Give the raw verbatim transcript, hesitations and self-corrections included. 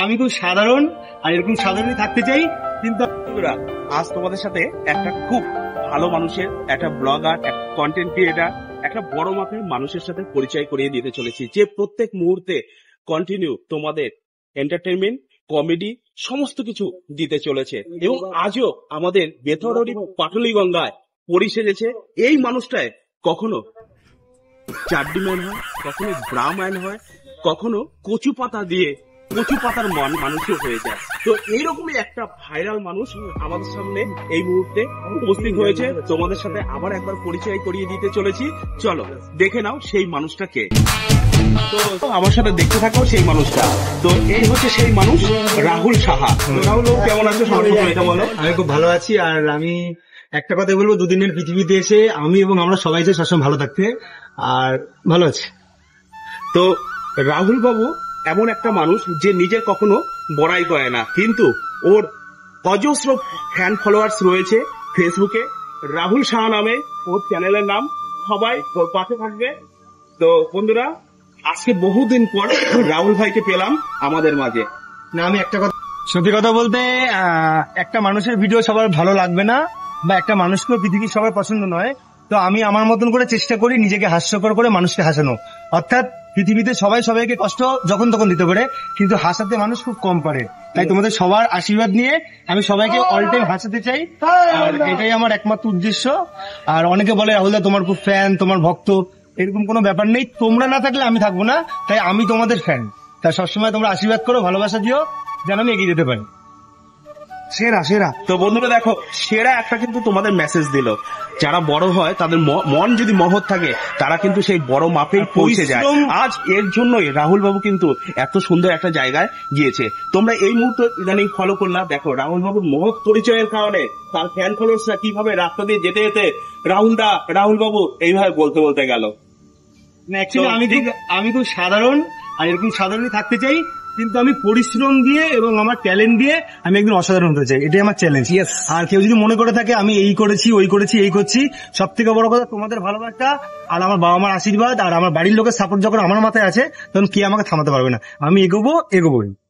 আমি খুব সাধারণ আর এরকম সাধারণই থাকতে চাই। কিন্তু আজ তোমাদের সাথে একটা খুব ভালো মানুষের, একটা ব্লগার, একটা কন্টেন্ট ক্রিয়েটার, একটা বড় মাপের মানুষের সাথে পরিচয় করিয়ে দিতে চলেছি, যে প্রত্যেক মুহূর্তে কন্টিনিউ তোমাদের এন্টারটেনমেন্ট, কমেডি সমস্ত কিছু দিতে চলেছে। এবং আজও আমাদের বেথরডি পাটুলিগঙ্গায় পরি সেজেছে এই মানুষটায়। কখনো চাড্ডি ম্যান হয়, কখনো ব্রা ম্যান হয়, কখনো কচু পাতা দিয়ে কচু পাতার মান মানুষও হয়ে যায়। তো এইরকমই একটা ভাইরাল মানুষ আমাদের সামনে এই মুহূর্তে উপস্থিত হয়েছে। তোমাদের সাথে আবার একবার পরিচয় করিয়ে দিতে চলেছি, চলো দেখে নাও সেই মানুষটা কে। তো আমার সাথে দেখতে থাকো সেই মানুষটা। তো এই হচ্ছে সেই মানুষ, রাহুল সাহা। রাহুল কেমন আছো? এটা বলো। আমি খুব ভালো আছি। আর আমি একটা কথা বলবো, দুদিনের পৃথিবীতে এসে আমি এবং আমরা সবাই চাই সবসময় ভালো থাকতে, আর ভালো আছে। তো রাহুল বাবু এমন একটা মানুষ যে নিজের কখনো বড়াই করে না, কিন্তু ওর অজস্র ফ্যান ফলোয়ার্স রয়েছে ফেসবুকে। রাহুল সাহা নামে ওর চ্যানেলের নাম, সবাই ওর পাশে থাকবে। তো বন্ধুরা, আজকে বহুদিন পর রাহুল ভাইকে পেলাম আমাদের মাঝে। না, আমি একটা কথা, সত্যি কথা বলতে, একটা মানুষের ভিডিও সবার ভালো লাগবে না, বা একটা মানুষকেও পৃথিবীর সবার পছন্দ নয়। তো আমি আমার মতন করে চেষ্টা করি নিজেকে হাস্যকর করে মানুষকে হাসানো। অর্থাৎ পৃথিবীতে সবাই সবাইকে কষ্ট যখন তখন দিতে পারে, কিন্তু হাসাতে মানুষ খুব কম পারে। তাই তোমাদের সবার আশীর্বাদ নিয়ে আমি সবাইকে অল টাইম হাসাতে চাই, আর এটাই আমার একমাত্র উদ্দেশ্য। আর অনেকে বলে রাহুলদা তোমার খুব ফ্যান, তোমার ভক্ত, এরকম কোনো ব্যাপার নেই। তোমরা না থাকলে আমি থাকবো না, তাই আমি তোমাদের ফ্যান। তাই সবসময় তোমরা আশীর্বাদ করো, ভালোবাসা দিও, যেন আমি এগিয়ে যেতে পারি। সেরা সেরা। তো বন্ধুরা দেখো, সেরা একটা কিন্তু তোমাদের মেসেজ দিল। যারা বড় হয় তাদের মন যদি মহৎ থাকে, তারা কিন্তু সেই বড় মাপেই পৌঁছে যায়। আজ এর জন্যই রাহুল বাবু কিন্তু এত সুন্দর একটা জায়গায় গিয়েছে। তোমরা এই মুহূর্তে ইদানিং ফলো করলা, দেখো রাহুল বাবুর মহৎ পরিচয়ের কারণে তার ফ্যান ফলোয়ার্সরা কিভাবে রাস্তা দিয়ে যেতে যেতে রাহুল দা, রাহুল বাবু এইভাবে বলতে বলতে গেল। আমি আমি খুব সাধারণ আর এরকম সাধারণই থাকতে চাই, কিন্তু আমি পরিশ্রম দিয়ে এবং আমার ট্যালেন্ট দিয়ে আমি একদিন অসাধারণ হতে চাই, এটাই আমার চ্যালেঞ্জ। আর কেউ যদি মনে করে থাকে আমি এই করেছি ওই করেছি এই করছি, সব থেকে বড় কথা তোমাদের ভালোবাসা আর আমার বাবা মার আশীর্বাদ আর আমার বাড়ির লোকের সাপোর্ট যখন আমার মাথায় আছে, তখন কে আমাকে থামাতে পারবে না। আমি এগোবো এগোবোই।